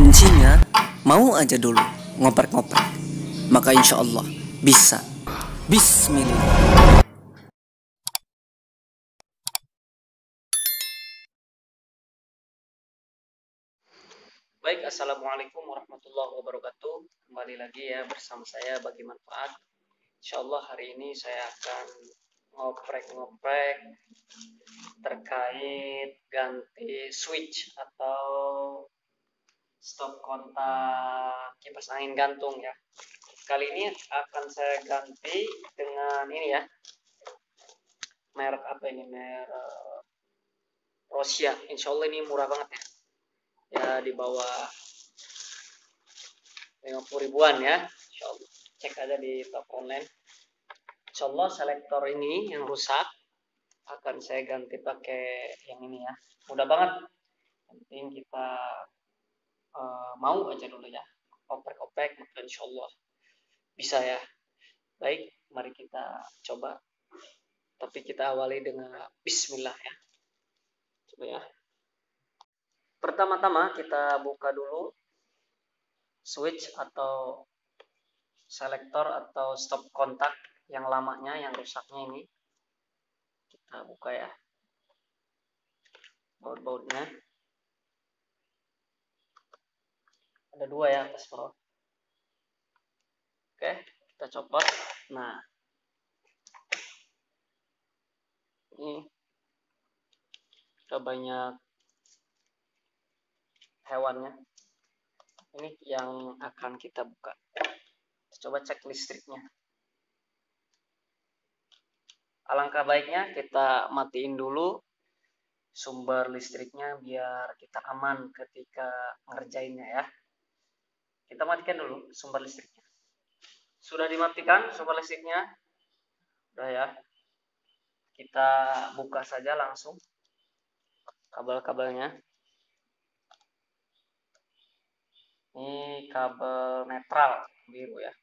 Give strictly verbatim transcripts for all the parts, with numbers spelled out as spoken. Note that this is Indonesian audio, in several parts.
Kuncinya mau aja dulu ngoprek-ngoprek, maka insya Allah bisa. Bismillah. Baik, assalamualaikum warahmatullahi wabarakatuh. Kembali lagi ya bersama saya Bagi Manfaat. Insya Allah hari ini saya akan ngoprek-ngoprek terkait ganti switch atau stop kontak kipas angin gantung ya. Kali ini akan saya ganti dengan ini ya, merek apa ini, merek Rosia. Insya Allah ini murah banget ya, ya di bawah lima puluh ribuan ya. Insya Allah cek aja di toko online. Insya Allah selektor ini yang rusak akan saya ganti pakai yang ini ya, mudah banget. Yang penting kita uh, mau aja dulu ya, oprek-oprek, maka insya Allah bisa ya. Baik, mari kita coba, tapi kita awali dengan bismillah ya. Coba ya. Pertama-tama kita buka dulu switch atau selektor atau stop kontak yang lamanya, yang rusaknya ini. Kita buka ya baut-bautnya. Ada dua ya, atas bawah. Oke, kita copot. Nah, ini udah banyak hewannya. Ini yang akan kita buka. Coba cek listriknya. Alangkah baiknya kita matiin dulu sumber listriknya biar kita aman ketika ngerjainnya ya. Kita matikan dulu sumber listriknya. Sudah dimatikan sumber listriknya? Udah ya. Kita buka saja langsung kabel-kabelnya. Ini kabel netral biru ya.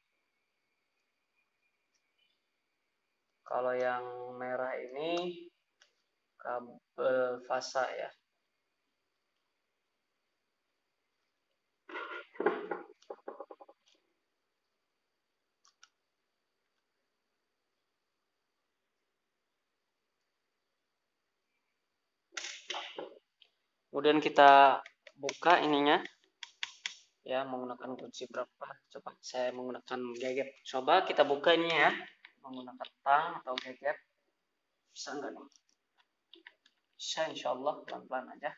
Kalau yang merah ini kabel fasa ya. Kemudian kita buka ininya ya, menggunakan kunci berapa? Coba saya menggunakan gadget. Coba kita buka ini ya, menggunakan tang atau gadget. Bisa enggak nih? Bisa, insya Allah pelan-pelan aja.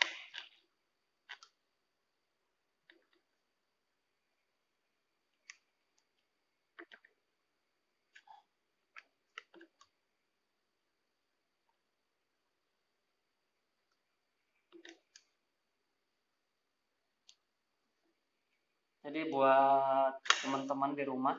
Jadi buat teman-teman di rumah,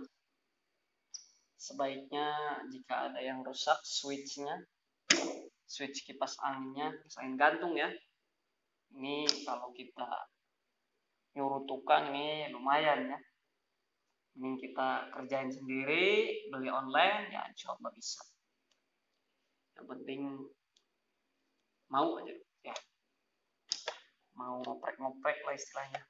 sebaiknya jika ada yang rusak switchnya, switch kipas anginnya, kipas angin gantung ya, ini kalau kita nyuruh tukang ini lumayan ya. Ini kita kerjain sendiri, beli online ya insya Allah bisa. Yang penting mau aja ya, mau ngoprek-ngoprek lah istilahnya.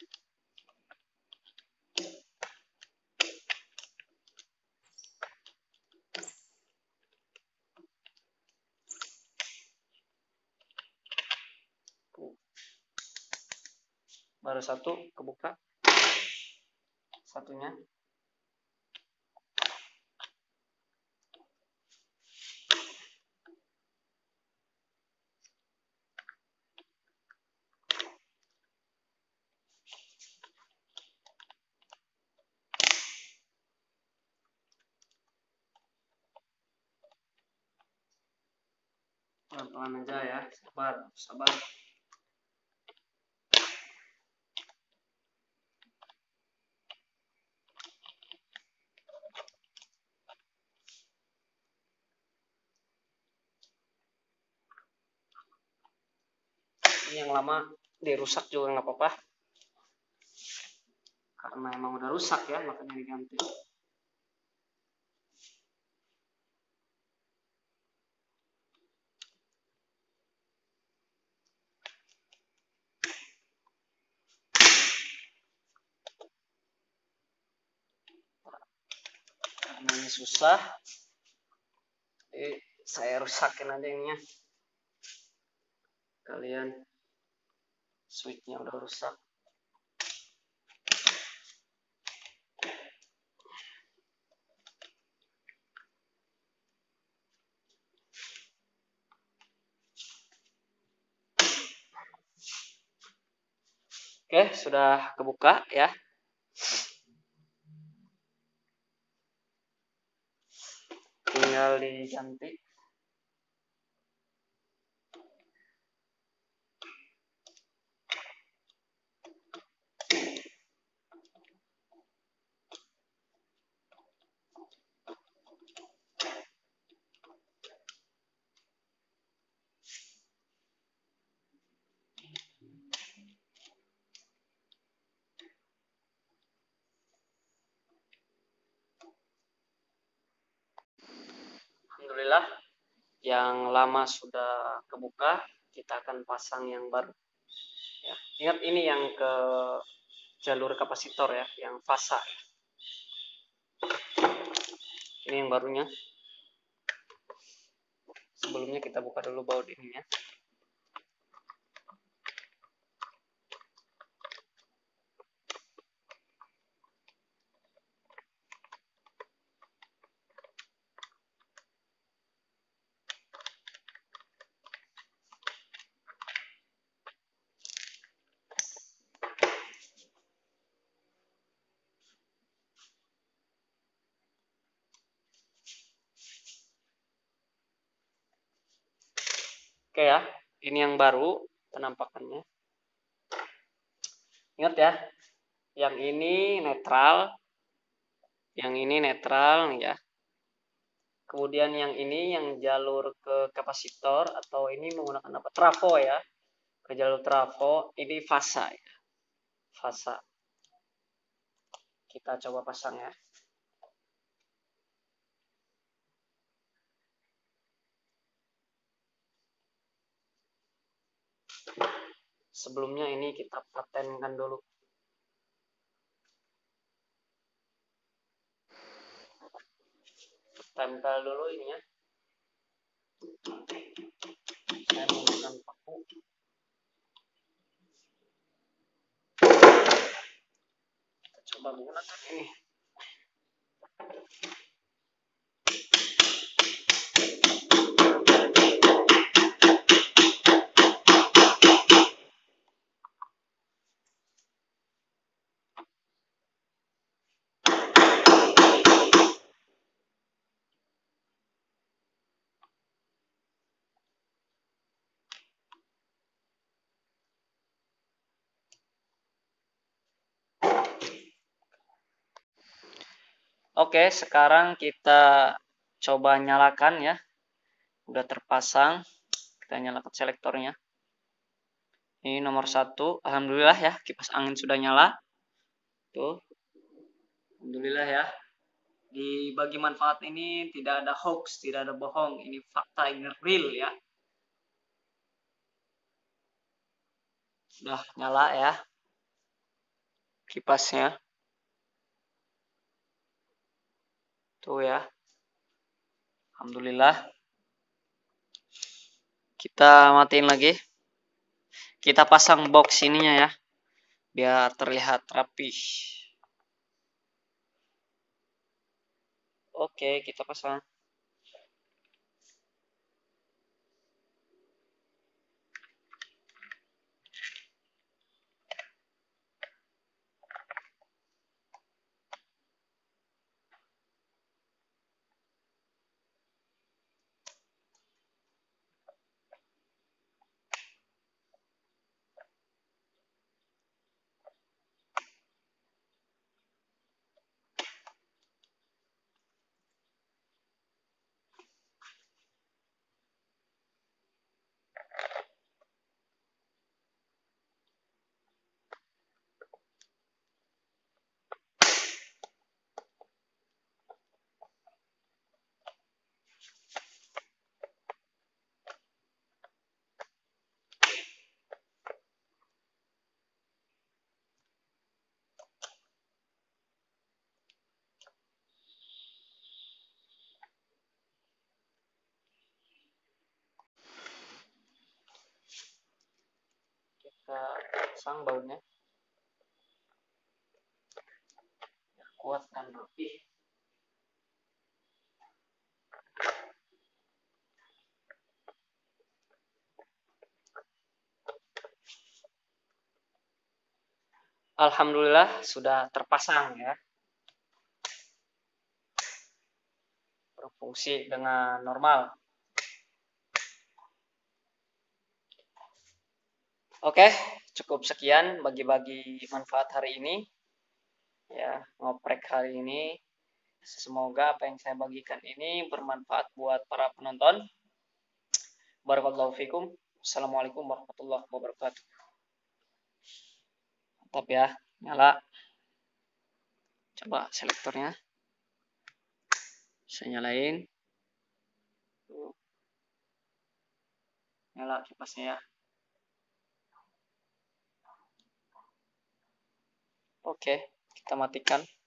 Baru satu kebuka, satunya pelan-pelan aja ya, sabar sabar. Ini yang lama dirusak juga nggak apa-apa, karena emang udah rusak ya, makanya diganti. ini susah, jadi saya rusakin aja ininya. Kalian switchnya udah rusak. Oke, sudah kebuka ya. Tinggal diganti. Alhamdulillah, yang lama sudah kebuka, kita akan pasang yang baru. Ya, ingat ini yang ke jalur kapasitor ya, yang fasa. Ini yang barunya. Sebelumnya kita buka dulu baut ininya. Oke ya, ini yang baru penampakannya. Ingat ya, yang ini netral, yang ini netral nih ya. Kemudian yang ini yang jalur ke kapasitor atau ini menggunakan apa? Trafo ya. Ke jalur trafo, ini fasa ya. Fasa. Kita coba pasang ya. Sebelumnya ini kita patenkan dulu. Tempel dulu ini ya. Saya menggunakan paku. Kita coba menggunakan ini. Oke, sekarang kita coba nyalakan ya. Udah terpasang. Kita nyalakan selektornya. Ini nomor satu. Alhamdulillah ya, kipas angin sudah nyala. Tuh. Alhamdulillah ya. Di bagi manfaat ini tidak ada hoax, tidak ada bohong. Ini fakta, ini real ya. Sudah nyala ya kipasnya. Tuh ya. Alhamdulillah. Kita matiin lagi. Kita pasang box ininya ya. Biar terlihat rapi. Oke, kita pasang. kita pasang bautnya kuat dan rapi. Alhamdulillah sudah terpasang ya, berfungsi dengan normal. Oke, cukup sekian bagi-bagi manfaat hari ini ya, ngoprek hari ini. Semoga apa yang saya bagikan ini bermanfaat buat para penonton. Barakallahu fikum. Assalamualaikum warahmatullahi wabarakatuh. Mantap ya, nyala. Coba selektornya saya nyalain. Nyala kipasnya ya. Oke, kita matikan.